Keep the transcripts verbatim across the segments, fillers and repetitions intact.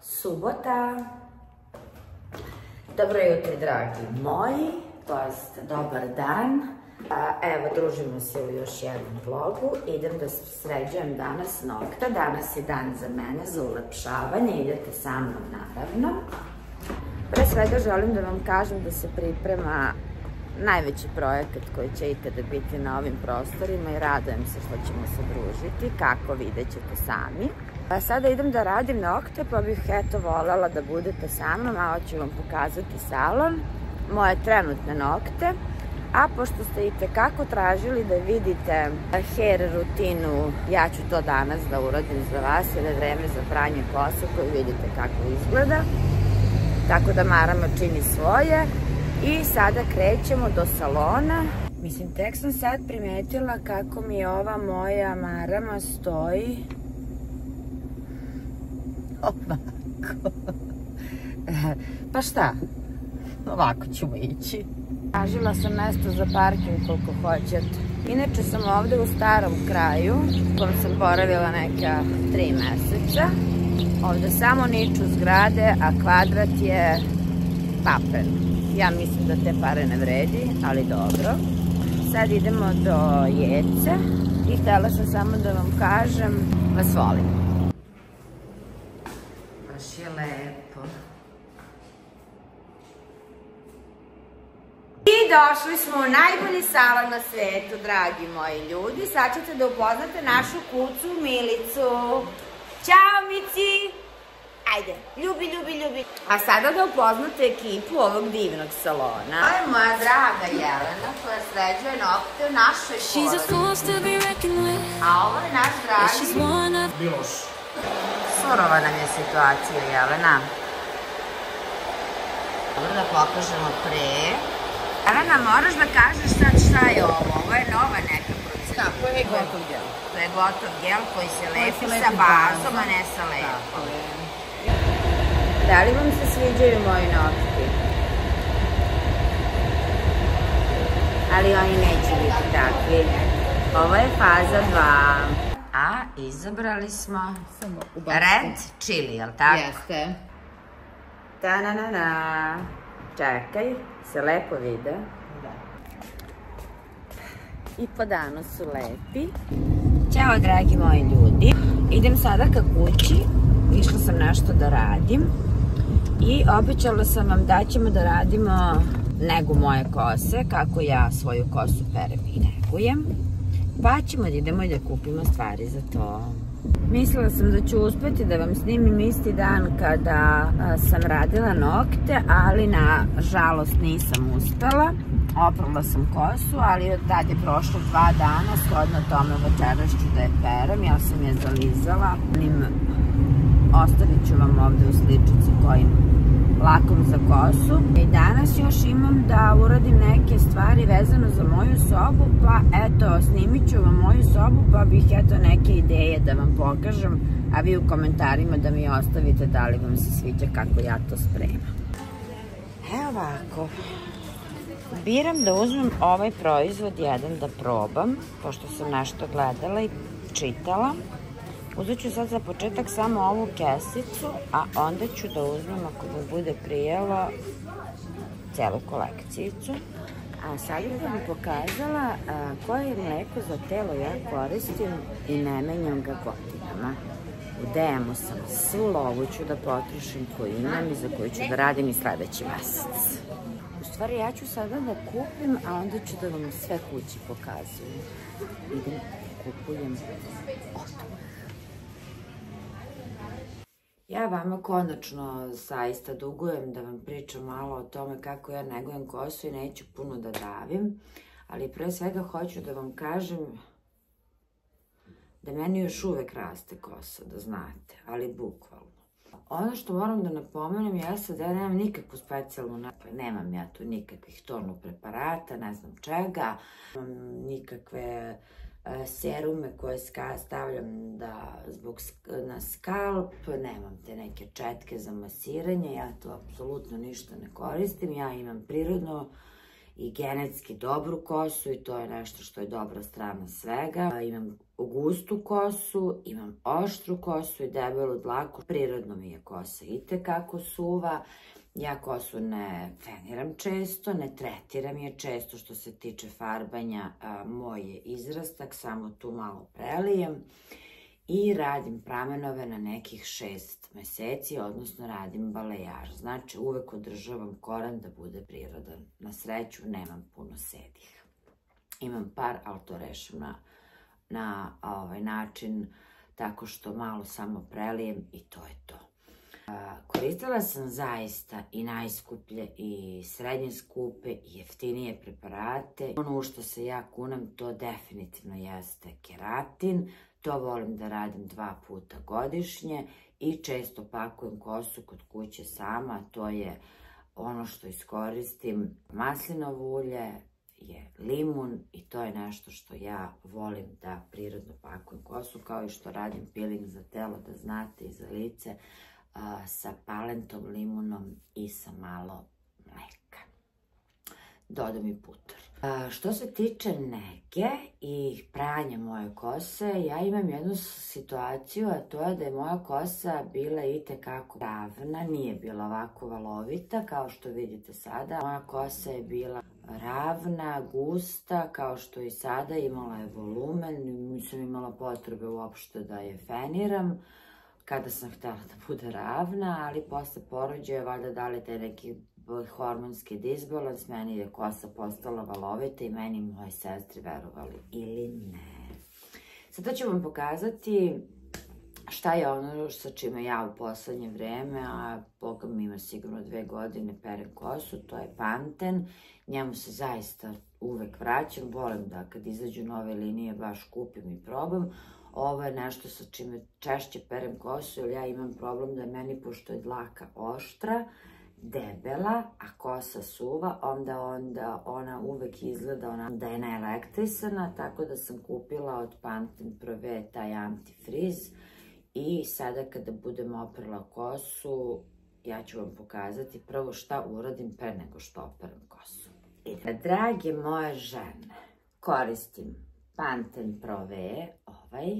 Subota. Dobro jutro, dragi moji, to jest dobar dan. Evo, družimo se u još jednom vlogu. Idem da sređujem danas nokta. Danas je dan za mene, za ulepšavanje. Idete sa mnom, naravno. Pre svega želim da vam kažem da se priprema najveći projekat koji će ikada biti na ovim prostorima i radujem se što ćemo se družiti, kako vidjet ćete sami. Sada idem da radim nokte, pa bih eto voljela da budete sa mnom, malo ću vam pokazati salon, moje trenutne nokte. A pošto ste i tekako tražili da vidite hair rutinu, ja ću to danas da uradim za vas, jer je vreme za pranje kose koju vidite kako izgleda. Tako da marama čini svoje. I sada krećemo do salona. Mislim, tek sam sad primetila kako mi ova moja marama stoji. Ovako. Pa šta? Ovako ćemo ići. Tražila sam mesto za parking koliko hoćete. Inače sam ovde u starom kraju, u kojem sam boravila neka tri meseca. Ovde samo niču zgrade, a kvadrat je papen. Ja mislim da te pare ne vredi, ali dobro. Sad idemo do Jece i htjela sam samo da vam kažem, vas volim. Baš je lepo. I došli smo u najbolji salon na svetu, dragi moji ljudi. Sad ćete da upoznate našu kucu Milicu. Ćao, Mici! Ajde, ljubi, ljubi, ljubi. A sada da upoznate ekipu ovog divnog salona. Ovo je moja draga Jelena koja sređuje nokte u našoj porodici. A ovo je naš dragi Miloš. Surova nam je situacija, Jelena. Dobro da pokažemo pre. Jelena, moraš da kažeš sad šta je ovo. Ovo je nova neka procedura. Tako je gotov gel. To je gotov gel koji se lepi sa bazom, a ne sa lepom. Da li vam se sviđaju moji nokti? Ali oni neće biti takvi. Ovo je faza dva. A izabrali smo red chili, jel tako? Jeste. Ta-na-na-na. Čekaj, se lepo vide. Da. I po danu su lepi. Ćao, dragi moji ljudi. Idem sada ka kući. Išla sam nešto da radim. I obećala sam vam da ćemo da radimo negu moje kose, kako ja svoju kosu perem i negujem. Pa ćemo da idemo i da kupimo stvari za to. Mislila sam da ću uspeti da vam snimim isti dan kada sam radila nokte, ali na žalost nisam uspela. Oprala sam kosu, ali od tad je prošlo dva dana, shodno tome večeras ću da je perem, ja sam je zalizala. Ostavit ću vam ovde u sličici kojim lakom za kosu. I danas još imam da uradim neke stvari vezano za moju sobu, pa eto, snimit ću vam moju sobu, pa bih eto neke ideje da vam pokažem, a vi u komentarima da mi ostavite da li vam se sviđa kako ja to spremam. Evo ovako. Biram da uzmem ovaj proizvod jedan da probam, pošto sam nešto gledala i čitala. Uzet ću sad za početak samo ovu kesicu, a onda ću da uzmem, ako mi bude prijelo, celu kolekcijicu. A sad bih vam pokazala koje mleko za telo ja koristim i ne menjam ga godinama. U D M-u sam svu lovu ću da potrošim koju imam i za koju ću da radim i sledeći mesec. U stvari ja ću sada da kupim, a onda ću da vam sve kući pokazujem. Idem, kupujem odmah. Ja vama konačno zaista dugujem da vam pričam malo o tome kako ja negujem kosu i neću puno da davim, ali pre svega hoću da vam kažem da meni još uvek raste kosa, da znate, ali bukvalno. Ono što moram da napomenem jeste da ja nemam nikakvu specijalnu, nemam ja tu nikakvih tonu preparata, ne znam čega, nemam nikakve serume koje stavljam zbog na skalp, nemam te neke četke za masiranje, ja to apsolutno ništa ne koristim, ja imam prirodno i genetski dobru kosu i to je nešto što je dobra strana svega. Imam gustu kosu, imam oštru kosu i debelu dlaku. Prirodno mi je kosa itekako suva. Ja kosu ne feniram često, ne tretiram je često što se tiče farbanja. Moj je izrastak, samo tu malo prelijem. I radim pramenove na nekih šest meseci, odnosno radim balejaž. Znači uvek održavam koren da bude prirodan. Na sreću nemam puno sedih. Imam par, ali to rešim na, na ovaj način tako što malo samo prelijem i to je to. Koristila sam zaista i najskuplje i srednje skupe i jeftinije preparate. Ono u što se ja kunam to definitivno jeste keratin. To volim da radim dva puta godišnje i često pakujem kosu kod kuće sama. To je ono što iskoristim. Maslinovo ulje je limun i to je nešto što ja volim da prirodno pakujem kosu, kao i što radim peeling za telo, da znate, i za lice, sa palentom, limunom i sa malo mleka. Dodam i putar. Što se tiče nege i pranja moje kose, ja imam jednu situaciju, a to je da je moja kosa bila itekako ravna, nije bila ovako valovita kao što vidite sada. Moja kosa je bila ravna, gusta, kao što i sada, imala je volumen, nisam imala potrebe uopšte da je feniram kada sam htjela da bude ravna, ali posle porođaja, valjda da li taj neki hormonski disbalans, meni je kosa postala valovita i meni i moje sestri, verovali ili ne. Sada ću vam pokazati šta je ono sa čime ja u poslednje vreme, a Boga mi ima sigurno dve godine, perem kosu, to je Panten. Njemu se zaista uvek vraćam, volim da kad izađu nove linije baš kupim i probam. Ovo je nešto sa čime češće perem kosu, jer ja imam problem da meni, pošto je dlaka oštra, debela, a kosa suva, onda, onda ona uvek izgleda ona da je neelektrisana, tako da sam kupila od Panten Prove taj antifriz i sada kada budem oprala kosu, ja ću vam pokazati prvo šta uradim pre nego što operem kosu. I da, drage moje žene, koristim Panten Prove, ovaj,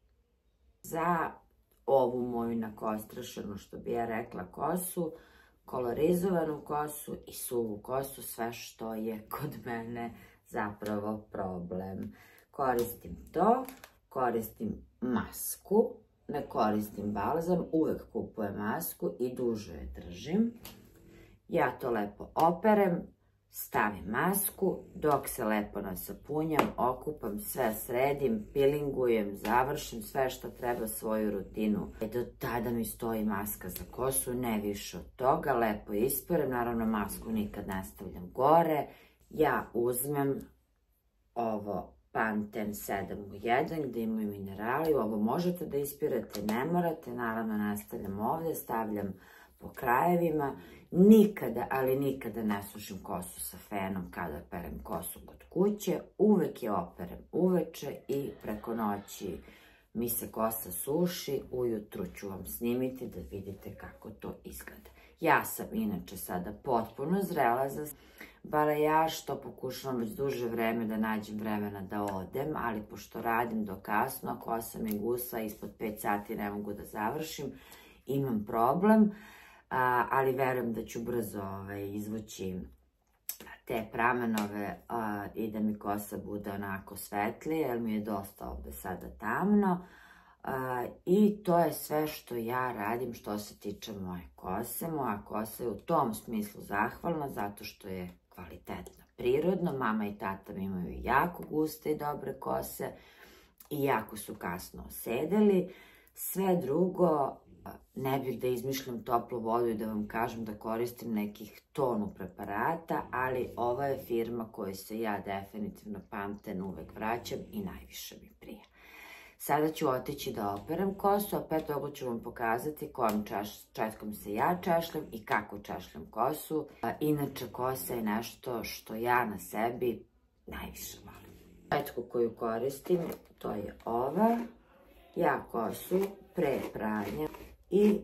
za ovu moju nakostrašenu, što bi ja rekla, kosu, kolorizovanu kosu i suvu kosu, sve što je kod mene zapravo problem. Koristim to, koristim masku, ne koristim balzam, uvek kupujem masku i duže je držim. Ja to lepo operem, stavim masku, dok se lepo nasapunjam, okupam, sve sredim, pilingujem, završim sve što treba, svoju rutinu. E do tada mi stoji maska za kosu, ne više od toga, lepo isperem, naravno masku nikad ne stavljam gore. Ja uzmem ovo Panten sedam u jedan gde imaju minerali, ovo možete da ispirate, ne morate, naravno nastavljam ovde, stavljam po krajevima. Nikada, ali nikada ne sušim kosu sa fenom kada perem kosu kod kuće, uvek je operem uveče i preko noći mi se kosa suši, ujutru ću vam snimiti da vidite kako to izgleda. Ja sam inače sada potpuno zrela za balejaž, što pokušavam već duže vreme da nađem vremena da odem, ali pošto radim do kasno, kosa mi gusa, ispod pet sati ne mogu da završim, imam problem, ali verujem da ću brzo izvući te pramenove i da mi kosa bude onako svetlija, jer mi je dosta ovde sada tamno. I to je sve što ja radim što se tiče moje kose. Moja kosa je u tom smislu zahvalna zato što je kvalitetna, prirodno. Mama i tata mi imaju jako guste i dobre kose i jako su kasno osedeli. Sve drugo, ne bih da izmišljam toplu vodu i da vam kažem da koristim nekih tonu preparata, ali ova je firma koju se ja definitivno Panten uvek vraćam i najviše mi prija. Sada ću otići da operem kosu, a pre toga ću vam pokazati kojom četkom se ja češljam i kako češljam kosu. Inače, kosa je nešto što ja na sebi najviše volim. Četku koju koristim, to je ova. Ja kosu pre pranja i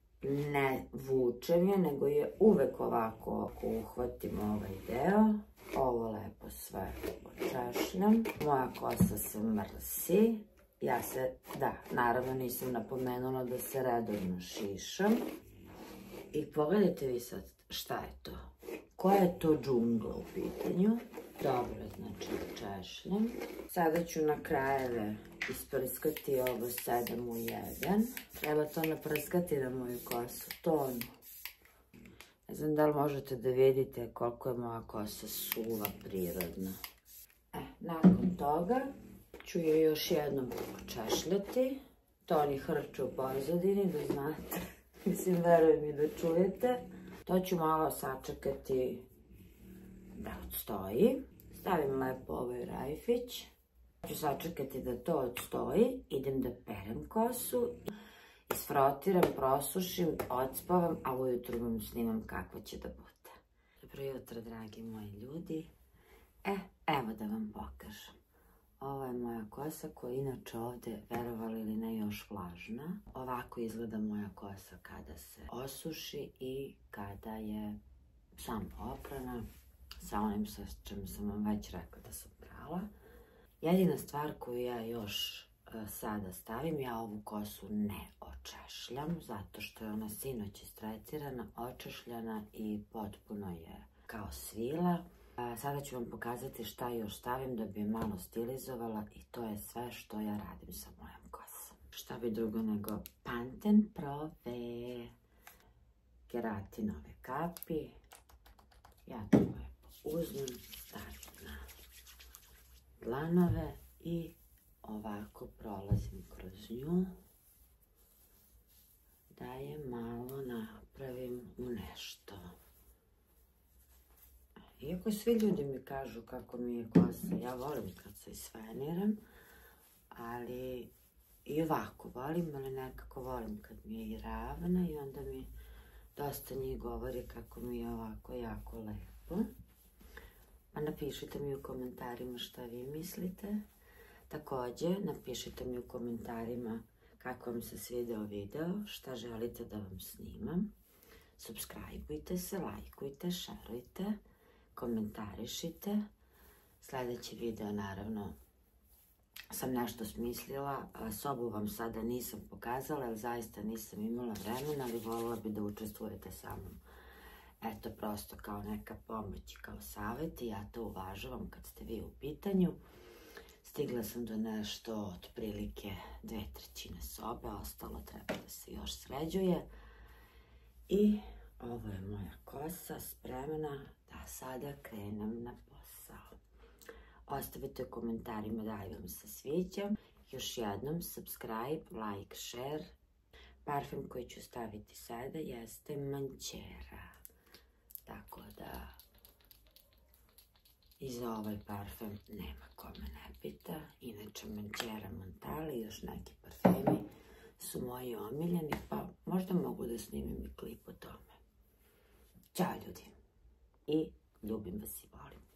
ne vučem je, nego je uvek ovako, ako uhvatim ovaj deo, ovo lepo sve očešljam. Moja kosa se mrsi. Ja se, da, naravno nisam napomenula da se redovno šišam. I pogledajte vi sad šta je to. Koja je to džungla u pitanju? Dobro, znači očešljam. Sada ću na krajeve isprskati ovo sedam u jedan. Treba to naprskati na moju kosu, tonu. Ne znam da li možete da vidite koliko je moja kosa suva, prirodna. E, nakon toga ću je još jednom očešljati. To ni hrče u pozadini, da znate. Mislim, verujem i da čujete. To ću malo sačekati da odstoji. Stavim lepo ovaj rajfić. Ću sačekati da to odstoji. Idem da perem kosu. Isfrotiram, prosušim, odspavam, a ujutru vam snimam kako će da bude. Dobro jutro, dragi moji ljudi. E, evo da vam pokažem. Ovo je moja kosa koja je inače ovde, verovali ili ne, još vlažna. Ovako izgleda moja kosa kada se osuši i kada je samo oprana, sa onim sa čemu sam vam već rekla da sam prala. Jedina stvar koju ja još e, sada stavim, ja ovu kosu ne očešljam, zato što je ona sinoć istrecirana, očešljana i potpuno je kao svila. Sada ću vam pokazati šta još stavim da bi je malo stilizovala i to je sve što ja radim sa mojom kosom. Šta bi drugo nego Panten Pro V keratinove kapi. Ja to lepo uzmem, stavim na dlanove i ovako prolazim kroz nju da je malo napravim u nešto. Iako svi ljudi mi kažu kako mi je kosa, ja volim kad se isfeniram, ali i ovako volim, ali nekako volim kad mi je i ravna i onda mi dosta njih govori kako mi je ovako jako lepo. Pa napišite mi u komentarima šta vi mislite. Također napišite mi u komentarima kako vam se svideo video, šta želite da vam snimam. Subscribeujte se, lajkujte, šerujte. Komentarišite. Sljedeći video, naravno, sam nešto smislila. Sobu vam sada nisam pokazala, jer zaista nisam imala vremena, ali voljela bi da učestvujete sa mnom. Eto, prosto kao neka pomoć, kao savjet i ja to uvažavam kad ste vi u pitanju. Stigla sam do nešto otprilike dve trećine sobe, ostalo treba da se još sređuje. I ovo je moja kosa spremna da sada krenem na posao. Ostavite u komentarima da li vam se sviđa. Još jednom subscribe, like, share. Parfem koji ću staviti sada jeste Mančera. Tako da i za ovaj parfem nema ko me ne pita. Inače Mančera, Montale i još neki parfemi su moji omiljeni, pa možda mogu da snimim i klip o tome. Ćao ljudi i ljubim vas i volim.